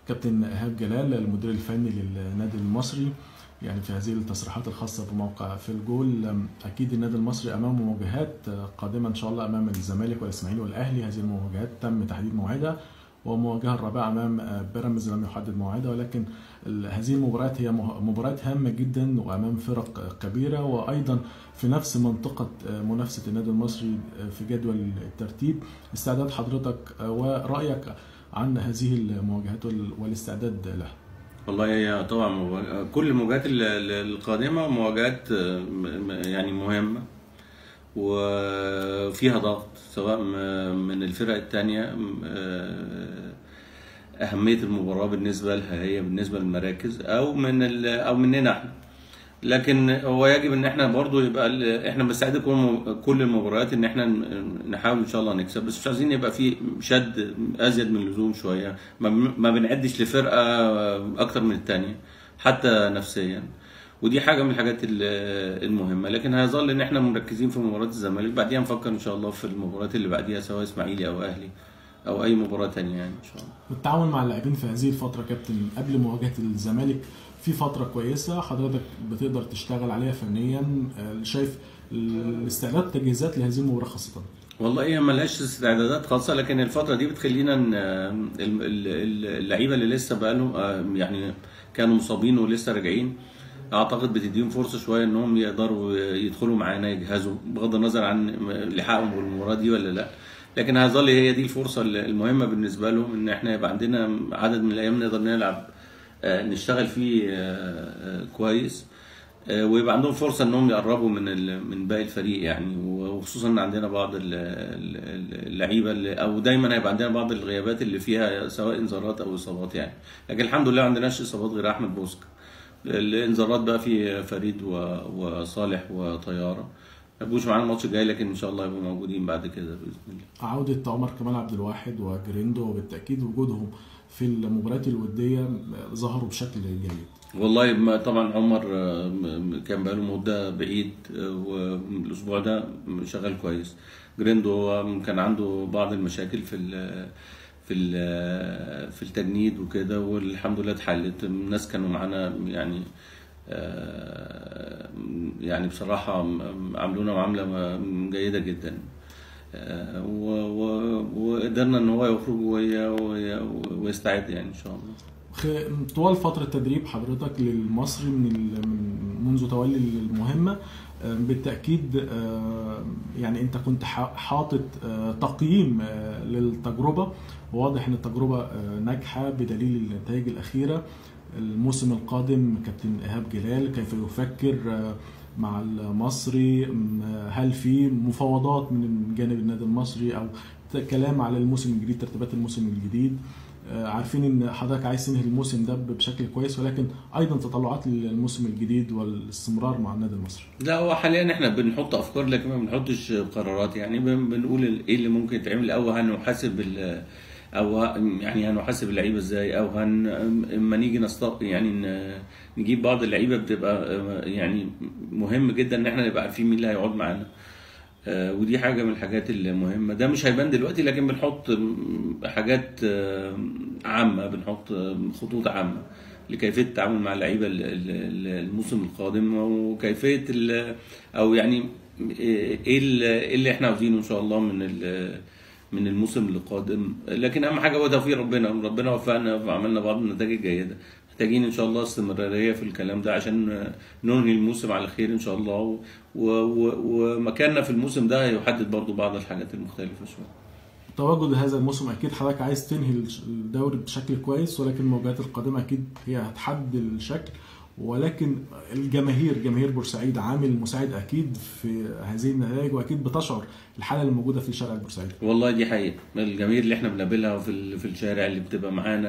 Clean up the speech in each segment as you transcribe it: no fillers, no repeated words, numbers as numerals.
كابتن إيهاب جلال المدير الفني للنادي المصري، يعني في هذه التصريحات الخاصة بموقع في الجول، أكيد النادي المصري أمامه مواجهات قادمة إن شاء الله أمام الزمالك والإسماعيلي والأهلي. هذه المواجهات تم تحديد موعدها، والمواجهة الرابعة أمام بيراميدز لم يحدد موعدها، ولكن هذه المباريات هي مباريات هامة جدا وأمام فرق كبيرة، وأيضا في نفس منطقة منافسة النادي المصري في جدول الترتيب. استعداد حضرتك ورأيك عن هذه المواجهات والاستعداد لها؟ والله هي طبعا كل المواجهات القادمة مواجهات يعني مهمة وفيها ضغط، سواء من الفرق التانية. أهمية المباراة بالنسبة لها هي بالنسبة للمراكز أو مننا احنا، لكن هو يجب ان احنا برضو يبقى احنا بنستعد كل المباريات ان احنا نحاول ان شاء الله نكسب، بس مش عايزين يبقى في شد ازيد من اللزوم شويه، ما بنعدش لفرقه اكتر من الثانيه حتى نفسيا، ودي حاجه من الحاجات المهمه. لكن هيظل ان احنا مركزين في مباراه الزمالك، بعديها نفكر ان شاء الله في المباريات اللي بعديها سواء اسماعيلي او اهلي او اي مباراه ثانيه يعني ان شاء الله. التعاون مع اللاعبين في هذه الفتره كابتن قبل مواجهه الزمالك في فتره كويسه حضرتك بتقدر تشتغل عليها فنيا، شايف الاستعداد والتجهيزات لهذه المباراه خاصه؟ والله هي ملهاش استعدادات خاصه، لكن الفتره دي بتخلينا اللعيبه اللي لسه بقالهم يعني كانوا مصابين ولسه راجعين، اعتقد بتديهم فرصه شويه انهم يقدروا يدخلوا معانا يجهزوا، بغض النظر عن لحقهم بالمباراه دي ولا لا، لكن هيظل هي دي الفرصه المهمه بالنسبه لهم، ان احنا يبقى عندنا عدد من الايام نقدر نلعب نشتغل فيه كويس، ويبقى عندهم فرصه انهم يقربوا من باقي الفريق يعني، وخصوصا ان عندنا بعض اللعيبه او دايما هيبقى عندنا بعض الغيابات اللي فيها سواء انذارات او اصابات يعني، لكن الحمد لله ما عندناش اصابات غير احمد بوسك. الانذارات بقى في فريد وصالح وطياره ما يبقوش معانا الماتش الجاي، لكن ان شاء الله يبقوا موجودين بعد كده باذن الله. عوده عمر كمال عبد الواحد وجريندو وبالتاكيد وجودهم في المباريات الوديه ظهروا بشكل جيد. والله طبعا عمر كان بقاله مده بعيد، والاسبوع ده شغال كويس. جريندو كان عنده بعض المشاكل في التجنيد وكده، والحمد لله اتحلت. الناس كانوا معانا يعني بصراحه عاملونا معامله جيده جدا، وقدرنا ان هو يخرج ويستعد يعني ان شاء الله. طوال فترة تدريب حضرتك للمصري منذ تولي المهمة بالتأكيد يعني أنت كنت حاطط تقييم للتجربة، وواضح أن التجربة ناجحة بدليل النتائج الأخيرة. الموسم القادم كابتن إيهاب جلال كيف يفكر مع المصري؟ هل في مفاوضات من جانب النادي المصري أو كلام على الموسم الجديد، ترتيبات الموسم الجديد؟ عارفين ان حضرتك عايز تنهي الموسم ده بشكل كويس، ولكن ايضا تطلعات للموسم الجديد والاستمرار مع النادي المصري. لا هو حاليا احنا بنحط افكار لكن ما بنحطش قرارات، يعني بنقول ايه اللي ممكن يتعمل، او هنحاسب هنحاسب اللعيبه ازاي، او اما نيجي يعني نجيب بعض اللعيبه بتبقى يعني مهم جدا ان احنا نبقى عارفين مين اللي هيقعد معانا، ودي حاجة من الحاجات المهمة. ده مش هيبان دلوقتي، لكن بنحط حاجات عامة، بنحط خطوط عامة لكيفية التعامل مع اللعيبة الموسم القادم، وكيفية أو يعني إيه اللي إحنا عاوزينه إن شاء الله من الموسم القادم. لكن أهم حاجة هو توفيق ربنا وفقنا وعملنا بعض النتائج الجيدة. محتاجين ان شاء الله استمراريه في الكلام ده عشان ننهي الموسم على خير ان شاء الله، ومكاننا في الموسم ده هيحدد برضو بعض الحاجات المختلفه شويه. تواجد هذا الموسم اكيد حضرتك عايز تنهي الدوري بشكل كويس، ولكن المواجهات القادمه اكيد هي هتحدد الشكل، ولكن جماهير بورسعيد عامل مساعد اكيد في هذه النتائج، واكيد بتشعر الحاله اللي موجوده في الشارع البورسعيدي. والله دي حقيقه، الجماهير اللي احنا بنقابلها في الشارع اللي بتبقى معانا،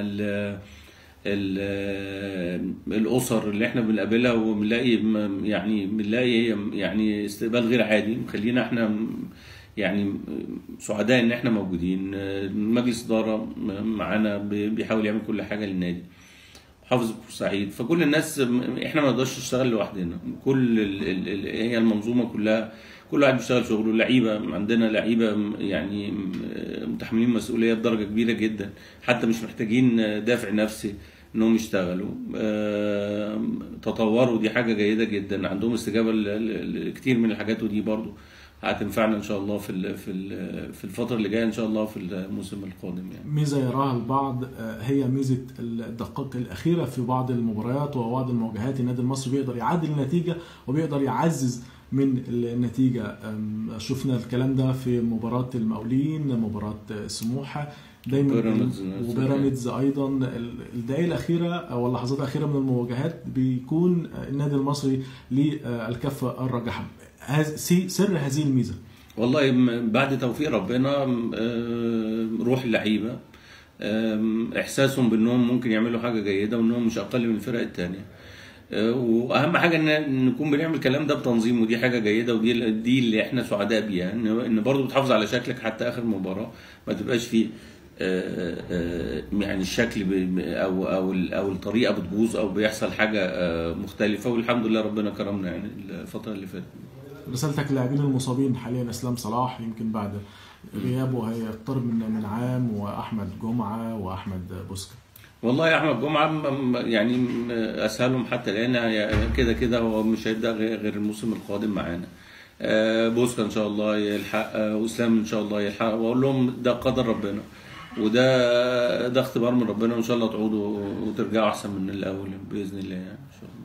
الاسر اللي احنا بنقابلها، وبنلاقي يعني استقبال غير عادي، مخلينا احنا يعني سعداء ان احنا موجودين. مجلس اداره معانا بيحاول يعمل كل حاجه للنادي، محافظ بورسعيد. فكل الناس احنا ما نقدرش نشتغل لوحدنا، كل هي المنظومه كلها، كل واحد بيشتغل شغله. اللعيبه عندنا لعيبه يعني متحملين مسؤوليه بدرجه كبيره جدا، حتى مش محتاجين دافع نفسي انهم يشتغلوا. تطوروا، دي حاجه جيده جدا، عندهم استجابه لكتير من الحاجات، ودي برضو هتنفعنا ان شاء الله في الفتره اللي جايه ان شاء الله في الموسم القادم. يعني ميزه يراها البعض هي ميزه الدقائق الاخيره في بعض المباريات وبعض المواجهات، النادي المصري بيقدر يعدل النتيجه وبيقدر يعزز من النتيجه. شفنا الكلام ده في مباراه المقاولين، مباراه سموحه دايما، وبيراميدز ايضا. الدقائق الاخيره او اللحظات الاخيره من المواجهات بيكون النادي المصري للكفه الراجحه. سر هذه الميزه والله بعد توفيق ربنا، روح اللعيبه، احساسهم بانهم ممكن يعملوا حاجه جيده وانهم مش اقل من الفرق الثانيه. واهم حاجه ان نكون بنعمل الكلام ده بتنظيم، ودي حاجه جيده، ودي اللي احنا سعداء بيها، ان برضه بتحافظ على شكلك حتى اخر مباراه، ما تبقاش فيه يعني الشكل او الطريقه بتبوظ او بيحصل حاجه مختلفه. والحمد لله ربنا كرمنا يعني الفتره اللي فاتت. رسالتك للاعبين المصابين حاليا؟ اسلام صلاح يمكن بعد غيابه هيقترب من عام، واحمد جمعه واحمد بوسكا. والله يا احمد جمعه يعني اسهلهم حتى الان، كده كده هو مش هيبدا غير الموسم القادم معانا. بوسكا ان شاء الله يلحق، واسلام ان شاء الله يلحق، واقول لهم ده قدر ربنا، وده اختبار من ربنا، وان شاء الله تعودوا وترجعوا احسن من الاول باذن الله يعني ان شاء الله.